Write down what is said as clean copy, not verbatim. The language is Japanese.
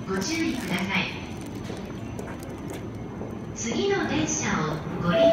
ご注意ください。次の電車をご利用